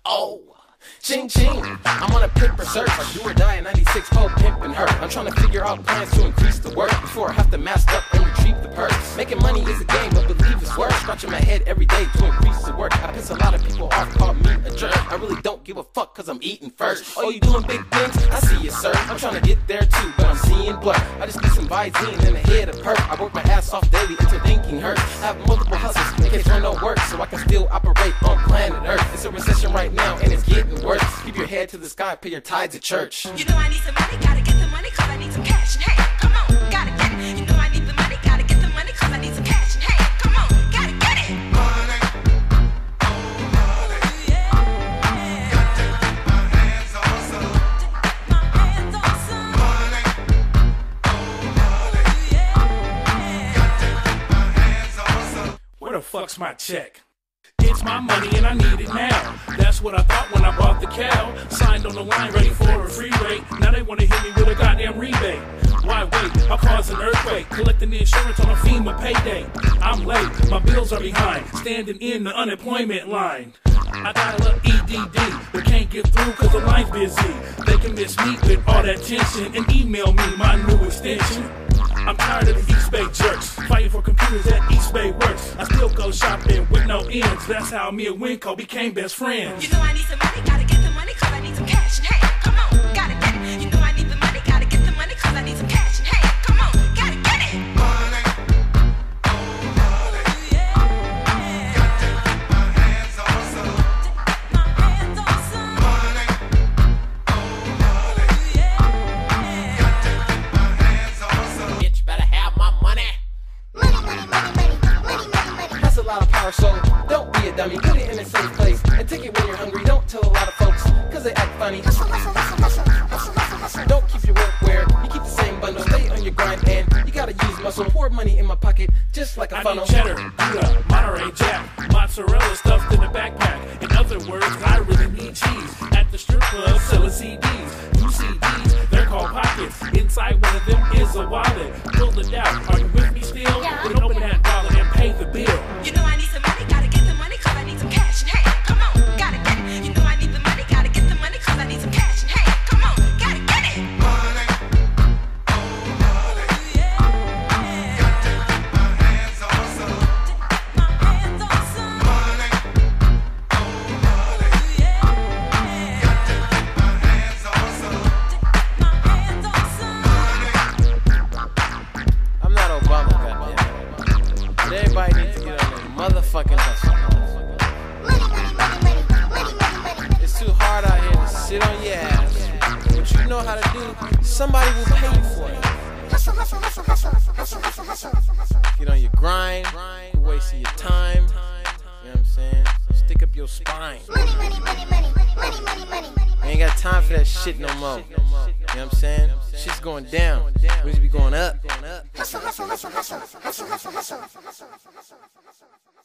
Oh, ching ching, I'm on a pimp search. I do or die in 96, whole pimpin' her. I'm trying to figure out plans to increase the work before I have to mask up and retrieve the purse. Making money is a game, but believe it's work. Scratching my head every day to increase the work. I piss a lot of people off, call me a jerk. I really don't give a fuck cause I'm eating first. Oh, you doing big things? I see you, sir. I'm trying to get there too, but I'm seeing blur. I just need some Visine and a head of perk. I work my ass off daily until thinking hurts. I have multiple hustles in case there no work, so I can still operate on planet Earth. It's a recession right now and it's getting worse. Keep your head to the sky, pay your tithes at church. You know I need some money, gotta get the money cause I need some cash. And hey, come on, gotta get it. You know I need the money, gotta get the money cause I need some cash. And hey, come on, gotta get it. Money, oh money, yeah. Got to get my hands on some. My hands on some. Money, oh money, yeah. Got to get my hands on some. Where the fuck's my check? It's my money and I need it now. That's what I thought when I bought the cow. Signed on the line, ready for a free rate. Now they wanna hit me with a goddamn rebate. Why wait? I'll cause an earthquake. Collecting the insurance on a FEMA payday. I'm late, my bills are behind. Standing in the unemployment line. I got a little EDD, but can't get through cause the line's busy. They can miss me with all that tension and email me my new extension. I'm tired of the East Bay jerks, fighting for computers at East Bay Works. I still go shopping with no ends. That's how me and Winco became best friends. You know I need some money, gotta get the money cause I need some cash. And hey, come on, gotta get it. You know I need the money, gotta get the money cause I need some cash. And hey, come on, gotta get it. Money, oh money, yeah. Got to get my hands on some. My hands on some. Money, oh money, yeah. Got to get my hands on some. Bitch better have my money. That's a lot of power, so don't be a dummy. Put it in a safe place and take it when you're hungry. Don't tell a lot of folks, cause they act funny. Don't keep your work where you keep the same bundle. Stay on your grind and you gotta use muscle. Pour money in my pocket just like a funnel. I need cheddar, Gouda, Monterey Jack, mozzarella stuffed in a backpack. In other words, I really need cheese. At the strip club selling CDs. New CDs, they're called pockets. Inside one of them is a wallet. Pull it out, are you with me still? Then open that wallet and pay the bill. You know I need some money, gotta get the money cause I need some cash. And hey, come on, gotta get it. You know I need the money, gotta get the money cause I need some cash. And hey, come on, gotta get it. Money, oh money, yeah. Got to get my hands on some. My hands on some. Money, oh money, yeah. Got to get my hands on some. My hands on some. I'm not Obama, goddamn. But everybody needs to get on their motherfucking hustle. It's too hard out here to sit on your ass. What you know how to do, somebody will pay you for it. Get on your grind, you're wasting your time. You know what I'm saying? Stick up your spine. You ain't got time for that shit no more. You know what I'm saying? Shit's going down. We should be going up.